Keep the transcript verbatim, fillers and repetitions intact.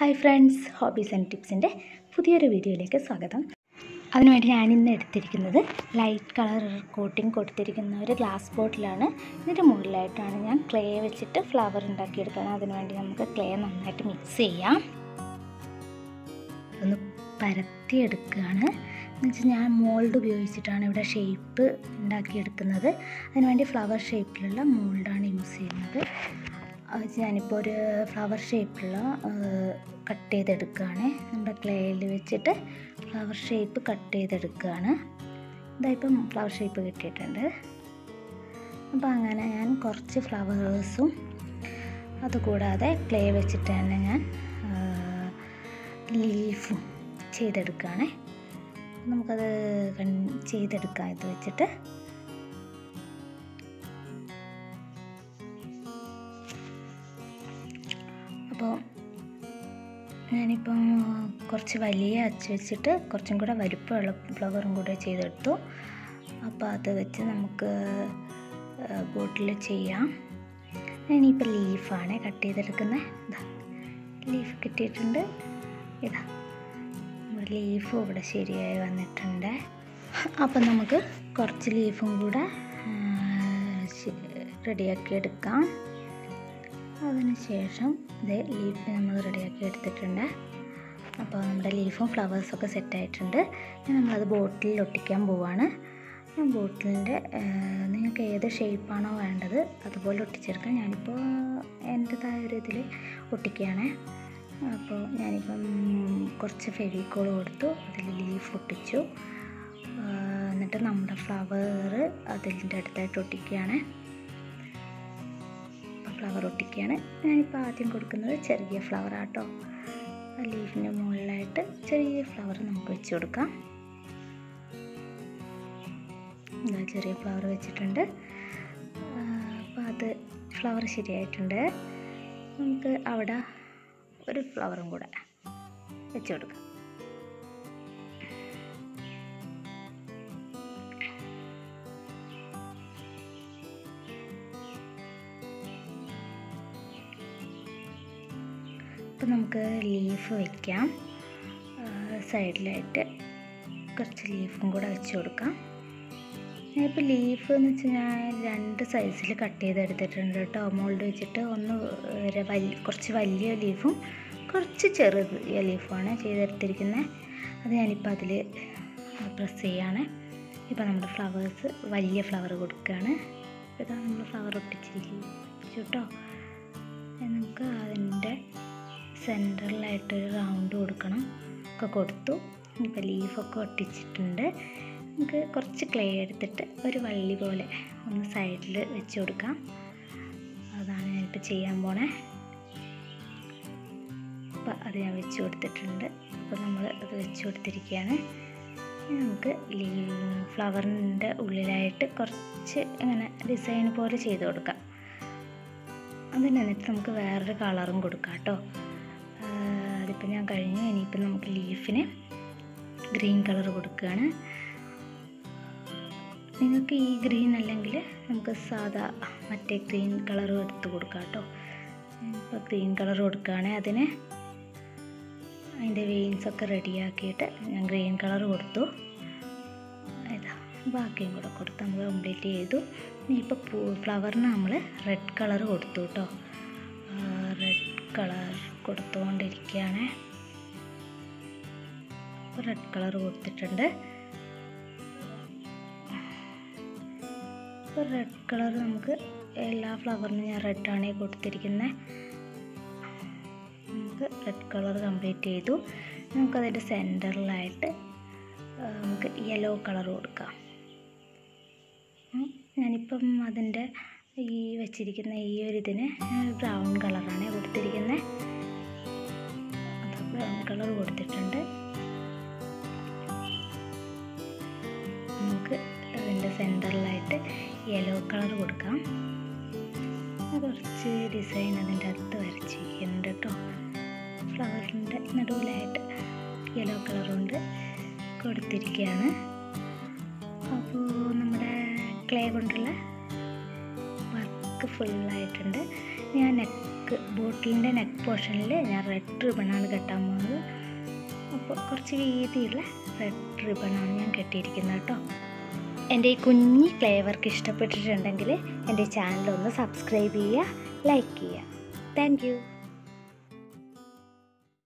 Hi friends, hobbies and ടിപ്സിൻ്റെ പുതിയൊരു വീഡിയോയിലേക്ക് സ്വാഗതം. അതിനുവേണ്ടി ഞാനിന്ന് എടുത്തിരിക്കുന്നത് ലൈറ്റ് കളർ കോട്ടിങ് കൊടുത്തിരിക്കുന്ന ഒരു ഗ്ലാസ് ബോട്ടിലാണ്. ഇതിൻ്റെ മുകളിലായിട്ടാണ് ഞാൻ ക്ലേ വെച്ചിട്ട് ഫ്ലവർ ഉണ്ടാക്കിയെടുക്കണം. അതിനുവേണ്ടി നമുക്ക് ക്ലേ നന്നായിട്ട് മിക്സ് ചെയ്യാം. ഒന്ന് പരത്തിയെടുക്കുകയാണ്. എന്ന് വെച്ചാൽ ഞാൻ മോൾഡ് ഉപയോഗിച്ചിട്ടാണ് ഇവിടെ ഷേപ്പ് ഉണ്ടാക്കിയെടുക്കുന്നത്. അതിനുവേണ്ടി ഫ്ലവർ ഷേപ്പിലുള്ള മോൾഡാണ് യൂസ് ചെയ്യുന്നത്. ഞാനിപ്പോൾ ഒരു ഫ്ലവർ ഷേപ്പിലുള്ള കട്ട് ചെയ്തെടുക്കുകയാണ്. നമ്മുടെ ക്ലേയിൽ വെച്ചിട്ട് ഫ്ലവർ ഷേപ്പ് കട്ട് ചെയ്തെടുക്കുകയാണ്. ഇതായിപ്പം ഫ്ലവർ ഷേപ്പ് കിട്ടിയിട്ടുണ്ട്. അപ്പോൾ അങ്ങനെ ഞാൻ കുറച്ച് ഫ്ലവേഴ്സും അതുകൂടാതെ ക്ലേ വെച്ചിട്ട് തന്നെ ഞാൻ ലീഫും ചെയ്തെടുക്കുകയാണ്. നമുക്കത് ചെയ്തെടുക്കാം. ഇത് വെച്ചിട്ട് അപ്പോൾ ഞാനിപ്പം കുറച്ച് വലിയ അച്ച് വെച്ചിട്ട് കുറച്ചും കൂടെ വലിപ്പമുള്ള ഫ്ലവറും കൂടെ ചെയ്തെടുത്തു. അപ്പോൾ അത് വെച്ച് നമുക്ക് ബോട്ടിൽ ചെയ്യാം. ഞാനിപ്പോൾ ലീഫാണ് കട്ട് ചെയ്തെടുക്കുന്നത്. ഇതാ ലീഫ് കിട്ടിയിട്ടുണ്ട്. ഇതാ നമ്മുടെ ലീഫും ഇവിടെ ശരിയായി വന്നിട്ടുണ്ട്. അപ്പം നമുക്ക് കുറച്ച് ലീഫും കൂടെ റെഡിയാക്കി എടുക്കാം. അതിന് ശേഷം ഇത് ലീഫ് നമ്മൾ റെഡിയാക്കി എടുത്തിട്ടുണ്ട്. അപ്പോൾ നമ്മുടെ ലീഫും ഫ്ലവേഴ്സൊക്കെ സെറ്റായിട്ടുണ്ട്. നമ്മളത് ബോട്ടിലിൽ ഒട്ടിക്കാൻ പോവാണ്. ബോട്ടിലിൻ്റെ നിങ്ങൾക്ക് ഏത് ഷേപ്പാണോ വേണ്ടത് അതുപോലെ ഒട്ടിച്ചെടുക്കാം. ഞാനിപ്പോൾ എൻ്റെതായ ഒരു ഇതിൽ ഒട്ടിക്കുകയാണ്. അപ്പോൾ ഞാനിപ്പം കുറച്ച് ഫെവിക്കോൾ കൊടുത്തു, അതിൽ ലീഫ് ഒട്ടിച്ചു. എന്നിട്ട് നമ്മുടെ ഫ്ലവർ അതിൻ്റെ അടുത്തായിട്ട് ഒട്ടിക്കുകയാണ്. ഫ്ലവർ ഒട്ടിക്കുകയാണ്. ഞാനിപ്പോൾ ആദ്യം കൊടുക്കുന്നത് ചെറിയ ഫ്ലവർ ആട്ടോ. ലീഫിൻ്റെ മുകളിലായിട്ട് ചെറിയ ഫ്ലവർ നമുക്ക് വെച്ച് കൊടുക്കാം. ഇതാ ചെറിയ ഫ്ലവർ വെച്ചിട്ടുണ്ട്. അപ്പോൾ അത് ഫ്ലവർ ശരിയായിട്ടുണ്ട്. നമുക്ക് അവിടെ ഒരു ഫ്ലവറും കൂടെ വെച്ച് കൊടുക്കാം. അപ്പോൾ നമുക്ക് ലീഫ് വയ്ക്കാം. സൈഡിലായിട്ട് കുറച്ച് ലീഫും കൂടെ വെച്ച് കൊടുക്കാം. ഞാനിപ്പോൾ ലീഫ് എന്ന് വെച്ചാൽ ഞാൻ രണ്ട് സൈസിൽ കട്ട് ചെയ്തെടുത്തിട്ടുണ്ട് കേട്ടോ. മോൾഡ് വെച്ചിട്ട് ഒന്ന് വലിയ കുറച്ച് വലിയ ലീഫും കുറച്ച് ചെറിയ ലീഫുമാണ് ചെയ്തെടുത്തിരിക്കുന്നത്. അത് ഞാനിപ്പോൾ അതിൽ പ്രസ് ചെയ്യാണ്. ഇപ്പോൾ നമ്മുടെ ഫ്ലവേഴ്സ് വലിയ ഫ്ലവർ കൊടുക്കുകയാണ്. ഇതാ നമ്മൾ ഫ്ലവർ ഒട്ടിച്ചിരിക്കും കേട്ടോ. നമുക്ക് അതിൻ്റെ സെൻറ്ററിലായിട്ടൊരു റൗണ്ട് കൊടുക്കണം. ഒക്കെ കൊടുത്തു. ഇപ്പോൾ ലീഫൊക്കെ ഒട്ടിച്ചിട്ടുണ്ട്. നമുക്ക് കുറച്ച് ക്ലേ എടുത്തിട്ട് ഒരു വള്ളി പോലെ ഒന്ന് സൈഡിൽ വെച്ച് കൊടുക്കാം. അതാണ് ഞാനിപ്പോൾ ചെയ്യാൻ പോണേ. അപ്പോൾ അത് ഞാൻ വെച്ച് കൊടുത്തിട്ടുണ്ട്. അപ്പോൾ നമ്മൾ അത് വെച്ച് കൊടുത്തിരിക്കുകയാണ്. നമുക്ക് ലീവ് ഫ്ലവറിൻ്റെ ഉള്ളിലായിട്ട് കുറച്ച് ഇങ്ങനെ ഡിസൈൻ പോലെ ചെയ്ത് കൊടുക്കാം. അതിന് എന്നിട്ട് നമുക്ക് വേറൊരു കളറും കൊടുക്കാം കേട്ടോ. അതിപ്പോൾ ഞാൻ കഴിഞ്ഞു. ഇനിയിപ്പോൾ നമുക്ക് ലീഫിന് ഗ്രീൻ കളർ കൊടുക്കുകയാണ്. നിങ്ങൾക്ക് ഈ ഗ്രീൻ അല്ലെങ്കിൽ നമുക്ക് സാധാ മറ്റേ ഗ്രീൻ കളറും എടുത്ത് കൊടുക്കാം കേട്ടോ. ഇപ്പോൾ ഗ്രീൻ കളർ കൊടുക്കുകയാണ്. അതിന് അതിൻ്റെ വെയിൻസൊക്കെ റെഡിയാക്കിയിട്ട് ഞാൻ ഗ്രീൻ കളർ കൊടുത്തു. ഇതാ ബാക്കിയും കൂടെ കൊടുത്ത് നമ്മൾ കംപ്ലീറ്റ് ചെയ്തു. ഇനിയിപ്പോൾ പൂ ഫ്ലവറിന് നമ്മൾ റെഡ് കളർ കൊടുത്തു കേട്ടോ. റെഡ് കളർ കൊടുത്തുകൊണ്ടിരിക്കുകയാണ്. റെഡ് കളർ കൊടുത്തിട്ടുണ്ട്. ഇപ്പോൾ റെഡ് കളർ നമുക്ക് എല്ലാ ഫ്ലവറിനും ഞാൻ റെഡാണ് കൊടുത്തിരിക്കുന്നത്. നമുക്ക് റെഡ് കളർ കംപ്ലീറ്റ് ചെയ്തു. നമുക്കതിൻ്റെ സെൻറ്ററിലായിട്ട് നമുക്ക് യെല്ലോ കളർ കൊടുക്കാം. ഞാനിപ്പം അതിൻ്റെ ഈ വെച്ചിരിക്കുന്ന ഈ ഒരു ഇതിന് ബ്രൗൺ കളറാണ് കൊടുത്തിരിക്കുന്നത്. അത് ബ്രൗൺ കളർ കൊടുത്തിട്ടുണ്ട്. നമുക്ക് അതിൻ്റെ സെൻറ്ററിലായിട്ട് യെല്ലോ കളർ കൊടുക്കാം. കുറച്ച് ഡിസൈൻ അതിൻ്റെ അകത്ത് വരച്ചിരിക്കുന്നുണ്ട് കേട്ടോ. ഫ്ലവറിൻ്റെ നടുവിലായിട്ട് യെല്ലോ കളർ കൊണ്ട് കൊടുത്തിരിക്കുകയാണ്. അപ്പോൾ നമ്മുടെ ക്ലേ കൊണ്ടുള്ള വർക്ക് ഫുള്ളായിട്ടുണ്ട്. ഞാൻ നെക്ക് നെക്ക് ബോട്ടിലിൻ്റെ നെക്ക് പോർഷനിൽ ഞാൻ റെഡ് റിബണാണ് കെട്ടാൻ പോകുന്നത്. അപ്പോൾ കുറച്ച് വീതിയുള്ള റെഡ് റിബണാണ് ഞാൻ കെട്ടിയിരിക്കുന്നത് കേട്ടോ. എൻ്റെ ഈ കുഞ്ഞി ക്ലേ വർക്ക് ഇഷ്ടപ്പെട്ടിട്ടുണ്ടെങ്കിൽ എൻ്റെ ചാനൽ ഒന്ന് സബ്സ്ക്രൈബ് ചെയ്യുക, ലൈക്ക് ചെയ്യുക. Thank U.